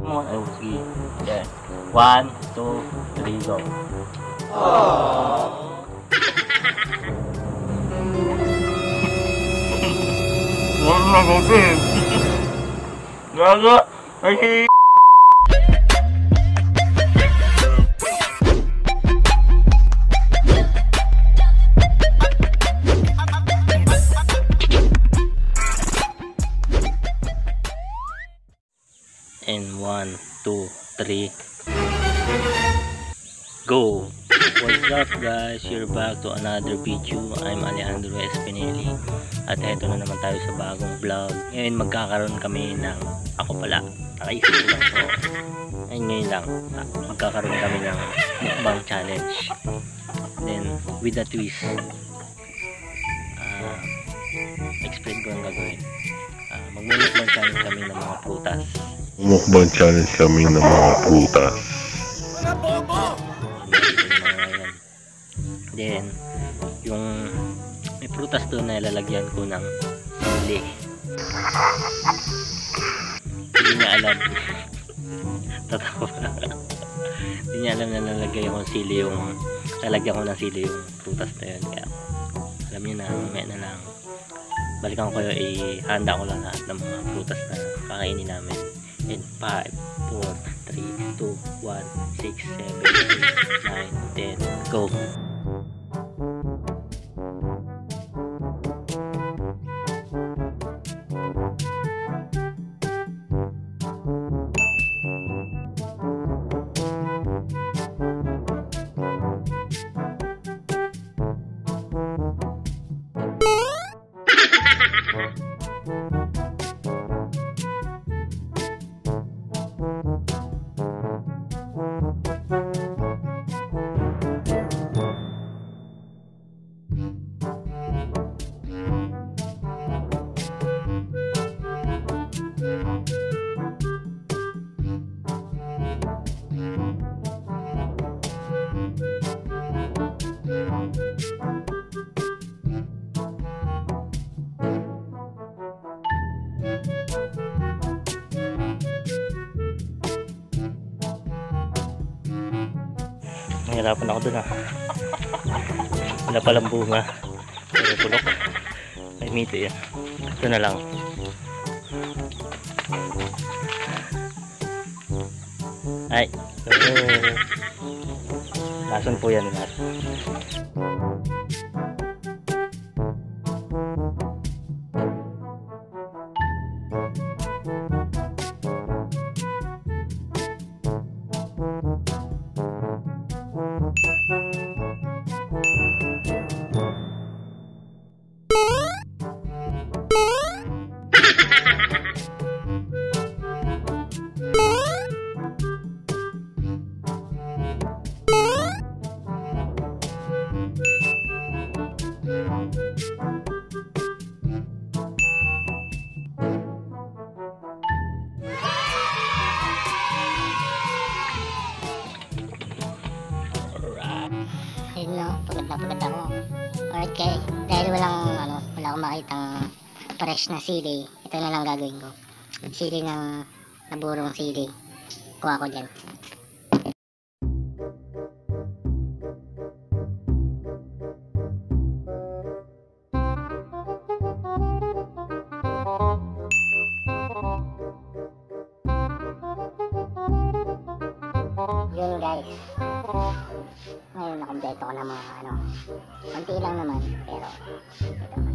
mo. Ay, sige. Yan. 1, 2, 3, go. Wala na kasi. Gaga. Ay, and 1, 2, 3, go. What's up guys, you're back to another video. I'm Alejandro Espinelli at eto na naman tayo sa bagong vlog. Ngayon magkakaroon kami ng, ako pala nakaisip ko lang to, ngayon lang magkakaroon kami ng mukbang challenge, then with a twist. Explain ko ang gagawin. Magmumukbang challenge kami ng mga prutas. Mukbang challenge kami ng mga prutas. Then, yung may prutas doon na ilalagyan ko ng sili. Hindi niya alam. Tatawa. Hindi niya alam na lalagyan ko ng sili yung prutas na yun. Kaya, alam niyo na, mamaya na lang. Balikan ko kayo, ihanda ko lang lahat ng mga prutas na kakainin namin. In 5, 4, 3, 2, 1, 6, 7, 8, 9, 10, go! Nahirapan ako dun wala palang bunga pero bulok ay mito yan. Ito na lang. Ay lason po yan lahat. Ayun no, pagod ako. Okay, dahil wala akong makitang fresh na sili, ito na lang gagawin ko. Sili ng naburong sili. Kuha ko dyan. Yun guys, ngayon nakompleto ko ng mga konti lang naman, pero ito naman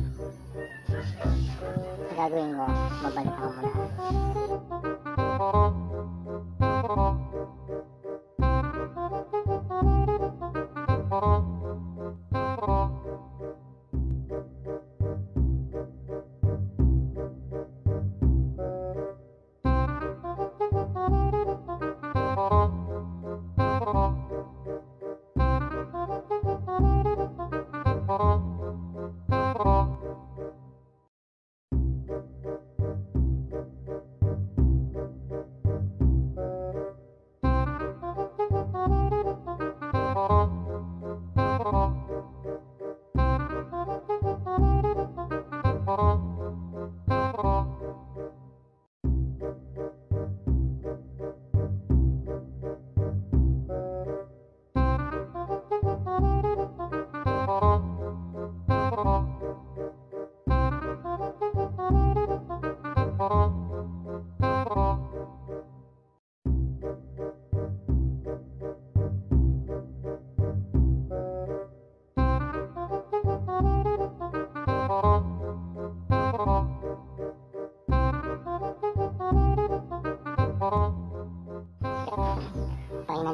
ang gagawin ko, babalik ako muna.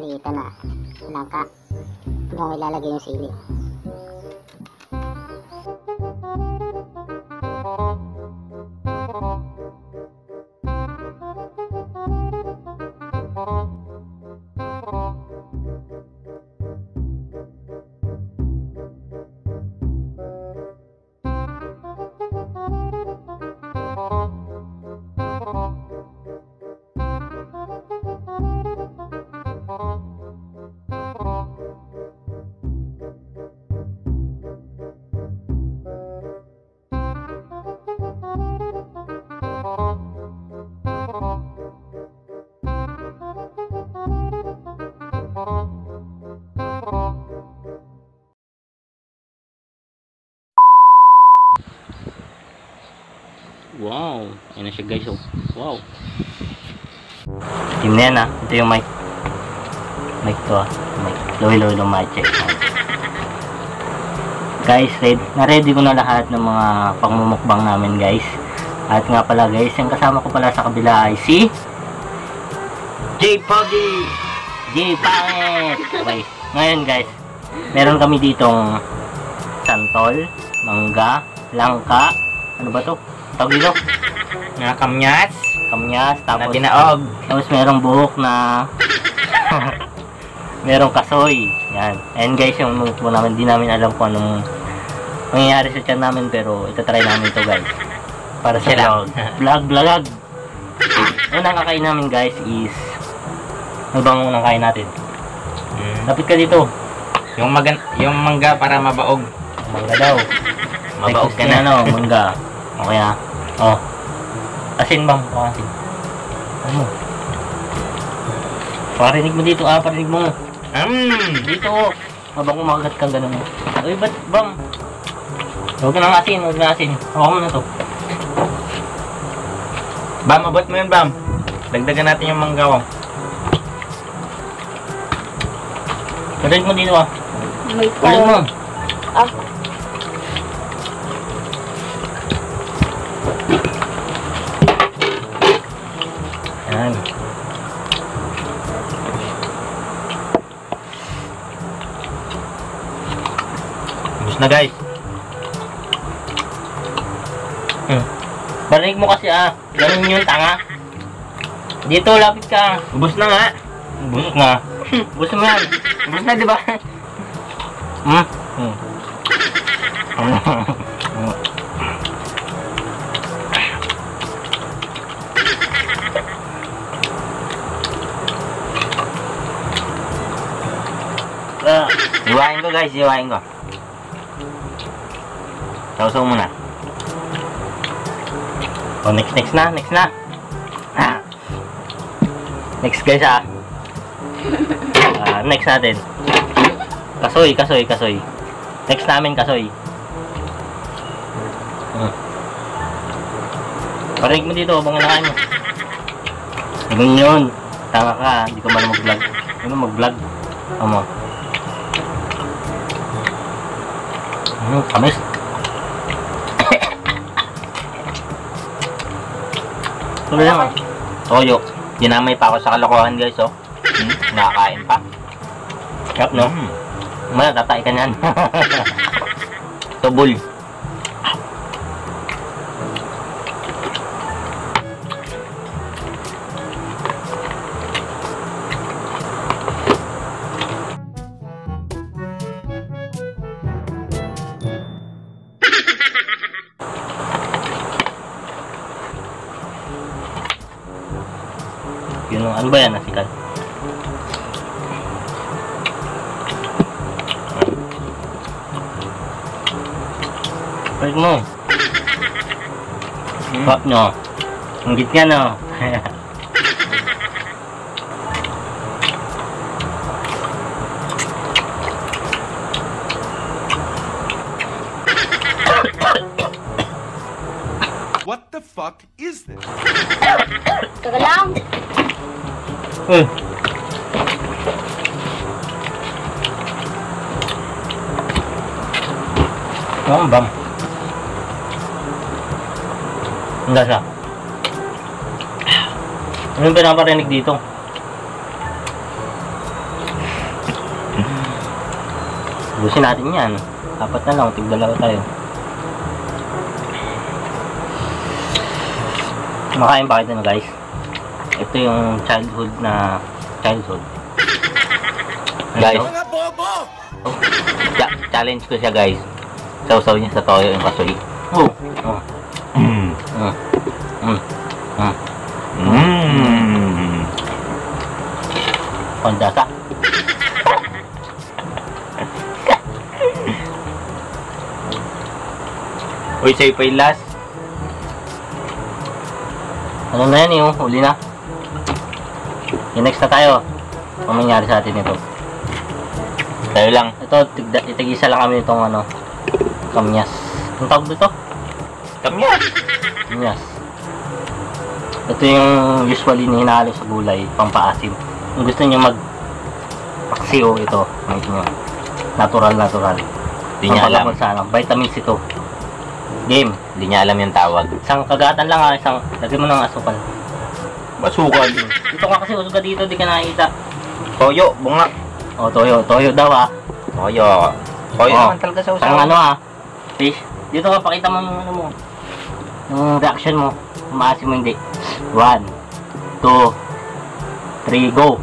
pinalitan na langka. Doon ilalagay yung sili. Wow, ayun na siya guys. Oh. Wow. Team na yan, ito yung mic. Mic to mic. Low mic check. Guys, na-ready ko na lahat ng mga pangmumukbang namin guys. At nga pala guys, yung kasama ko pala sa kabila ay si J Poggy, J Pangit. Okay, ngayon guys, meron kami ditong santol, mangga, langka, ano ba to? Tawag dito? Na kamyas. Kamyas, tapos Na binaog. Tapos merong buhok na merong kasoy. Yan. And guys, yung mukbang namin, di namin alam kung anong mangyayari sa tiyan namin, pero itatry namin to guys. Para sa vlog. Vlog. Unang kakain namin guys is, ano bang unang kain natin? Lapit ka dito. Yung mangga para mabaog. Mangga daw. Mabaog ka na. Mangga. Okay oh. Asin bang? Asin. Ano? Parinig mo dito parinig mo. Dito. Habang kumakagat kang ganun. Uy, ba't bang? Huwag na asin. Hawakan mo na to. Bam, abot mo yun, Bam. Dagdagan natin yung mangga ko. Parinig mo dito May Parinig mo. Yan. Ubus na, guys. Barinig mo kasi ganun yun, tanga. Dito, lapit ka. Ubus na nga. Busok nga. Busok mo yan. Ubus na, di ba? Iwain ko, guys. Iwain ko. Sausaw muna. Oh, next na. Next guys next natin. Kasoy. Next namin kasoy. Parinig mo dito habang nakain mo. Ganun yun. Tanga ka, hindi ko man mag-vlog. Ano mag-vlog? Amo. Kamis. Tuloy lang Toyo. Dinamay pa ako sa kalokohan, guys, oh. Nakakain pa. Sarap, no? Mala, tatay ka niyan. Tubol. Yun, ano ba yan, nasikan? Pwede mo. Pop nyo. Ang git nga, no? What the fuck is this? Taga lang. Bam. Ang lasa. Ano yung pinaparinig dito? Ubusin natin yan. Apat na lang, tig-dalawa tayo. Kumakain ba kayo na guys? Ito yung childhood. Guys, challenge ko siya guys. Sausaw niya sa toyo yung kasuli. Oh. Pandasa. Uy, sa'yo pa yung last. Ano na yan yung huli na. Yung next na tayo. Ano mangyari sa atin ito? Tayo lang. Ito, itig-isa lang kami nitong ano, kamyas. Ang tawag dito? Kamyas. Kamyas. Ito yung usually hinahalo sa gulay, pampaasim. Kung gusto niyo paksiw ito, makikita nyo. Natural. Di niya alam. Vitamins ito. Game. Di niya alam yung tawag. Isang kagatan lang ha, lagyan mo ng asukal. Masukal. Dito ka kasi usuga dito, di ka nakikita. Toyo, bunga. O, toyo daw ha. Toyo. Toyo naman talaga sa usaw. Ang ano ha, fish. Dito ka, pakita mo yung ano mo. Yung reaction mo. Umaasim mo hindi. 1, 2, 3, go.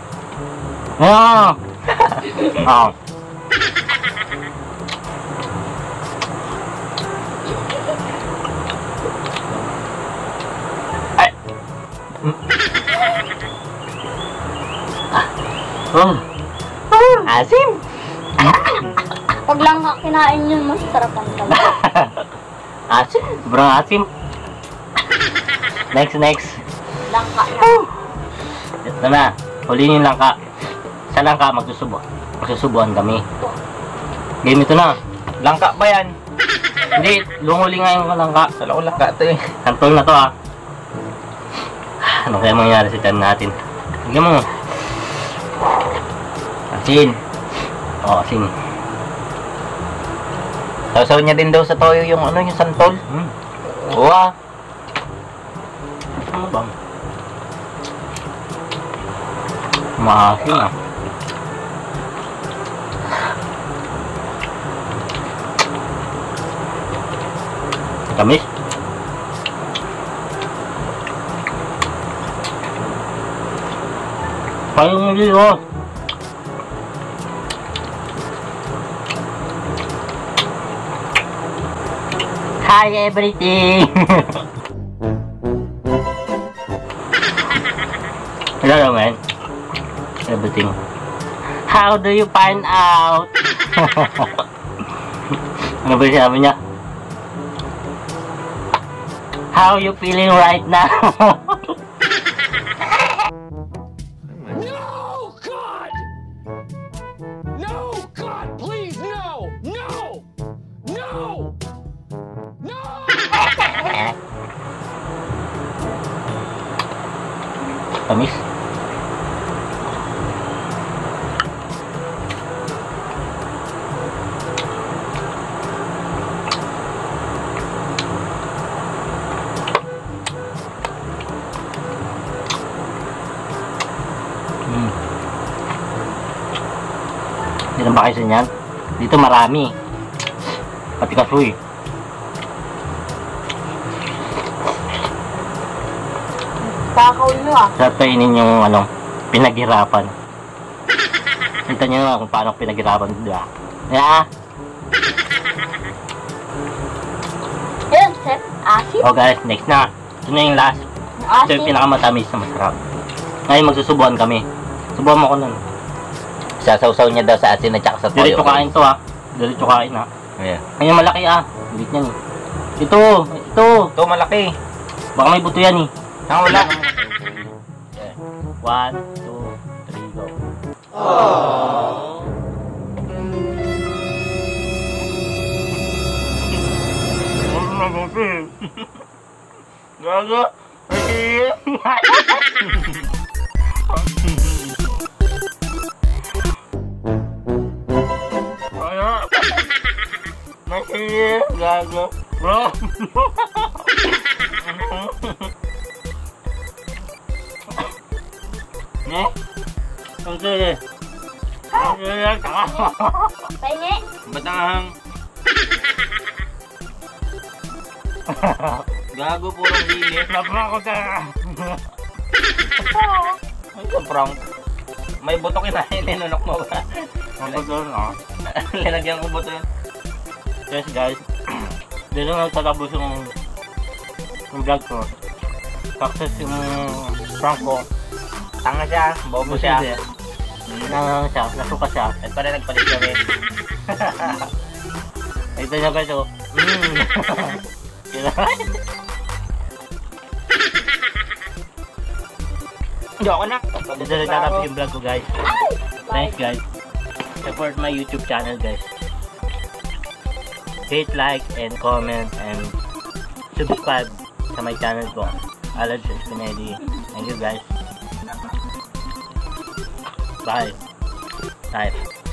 Oh. Ay. Asim. Pag lang kinain yun, masarap ang talaga. Asim. Sobrang asim. Next. Langka na. Ito na. Huli yung langka. Sa langka, magsusubuan kami. Game ito na. Langka ba yan? Hindi, lumuli nga yung langka. Sa langka ito eh. Santol na to ha. Ano kaya mangyari sa tiyan natin? Tignan mo. Asin. O, asin. Sausaw niya din daw sa toyo yung ano, yung santol. Wow. Ano bang? Maasin ah. Tamis. Parang hindi oh. Hi everything. Hello man. Everything. How do you find out? Ano ba sabi niya? How you feeling right now? No, God! No, God, please, no! No! No! No! Tamis. Ilan ba kayo sa inyan? Dito marami. Pati kasoy. Kakaw nyo ah. Sa kainin yung ano, pinaghirapan. Kita nyo naman kung paano pinaghirapan, diba? Yeah. Ayun, set. Asin. Oh guys, next na. Ito na yung last. Ito yung pinakamatamis na masarap. Ngayon magsusubuan kami. Subuhan mo ko nun. Sasawsaw niya daw sa asin at saka sa toyo. Diretso kain to ha. Diretso kain ha. Yeah. Kanya malaki ah. Bilit yan eh. Ito. Ito malaki. Baka may buto yan eh. Ang wala. 1, 2, 3, go. Gago. Masih gago. Bro. Nih. Oke. Pahingi. Batang. Gago purong hili. Labra ko ka. Ay, sobrang. May butok yun ay linunok mo ba? Mabuto no? Linagyan ko buto yun. Yes guys. Dito na nagtatapos yung vlog ko. Success yung prank ko. Tanga siya, bobo siya. Nasuka siya. At pala nagpalit kami. Ito niya guys oh. Hindi ako na. Dito na nagtatapos yung vlog ko guys. Thanks guys. Support my YouTube channel guys. Hit like and comment and subscribe sa my channel ko. Alan Spinelli. Thank you guys. Bye. Bye.